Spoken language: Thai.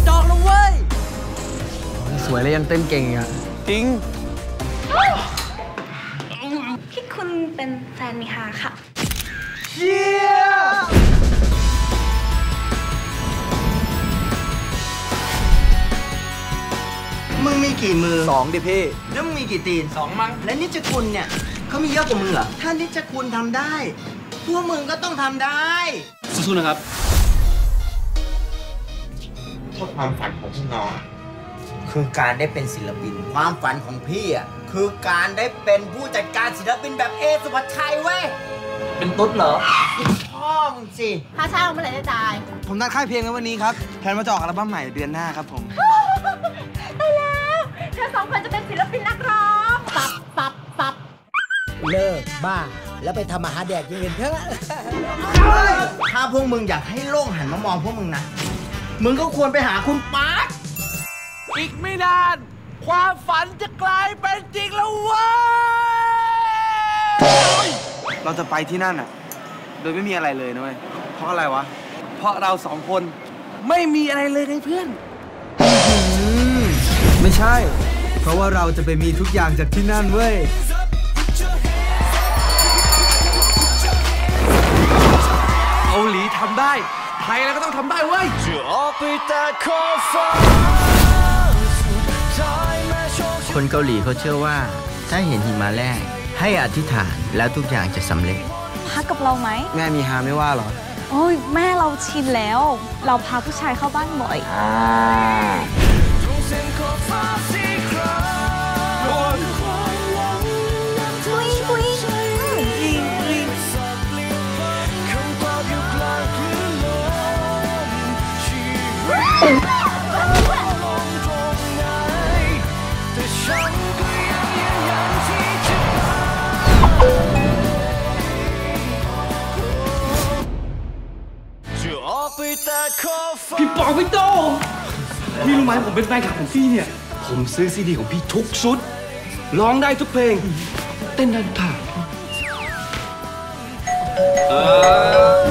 จอกแล้วเว้ยสวยแล้วยังเต้นเก่งอ่ะจริงพี่คุณเป็นแฟนมิฮาค่ะเชี่ยมึงมีกี่มือ 2ดิพี่แล้วมึงมีกี่ตีน 2มั้งและนิจคุณเนี่ยเขามีเยอะกว่ามึงเหรอถ้านิจคุณทำได้พวกมึงก็ต้องทำได้สู้ๆนะครับความฝันของพวกน้องคือการได้เป็นศิลปินความฝันของพี่อ่ะคือการได้เป็นผู้จัดการศิลปินแบบเอสุภชัยเว้ยเป็นตุ๊ดเหรอพ่อมึงสิค่าเช่าเมื่อไหร่จะจ่ายผมนัดค่ายเพลงแล้ววันนี้ครับแพลนมาจะออกอัลบั้มใหม่เดือนหน้าครับผมได้แล้วเธอ2 คนจะเป็นศิลปินนักร้องปับเลิกบ้าแล้วไปทำอาหารแดกอย่างอื่นเถอะถ้าพวกมึงอยากให้โลกหันมามองพวกมึงนะมึงก็ควรไปหาคุณปาร์คอีกไม่นานความฝันจะกลายเป็นจริงแล้วเว้ยเราจะไปที่นั่นอ่ะโดยไม่มีอะไรเลยนะเว้ยเพราะอะไรวะเพราะเรา2 คนไม่มีอะไรเลยไงเพื่อนไม่ใช่เพราะว่าเราจะไปมีทุกอย่างจากที่นั่นเว้ยเกาหลีทำได้ไทยแล้วก็ต้องทำได้เว้ยคนเกาหลีเขาเชื่อว่าถ้าเห็นหิมะแรกให้อธิษฐานแล้วทุกอย่างจะสำเร็จพักกับเราไหมแม่มีฮาไม่ว่าหรอโอ้ยแม่เราชินแล้วเราพาผู้ชายเข้าบ้านบ่อยพี่ปองพี่โตพี่รู้ไหมผมเป็นแฟนคลับของพี่เนี่ยผมซื้อซีดีของพี่ทุกชุดร้องได้ทุกเพลงเต้นได้ทุกท่า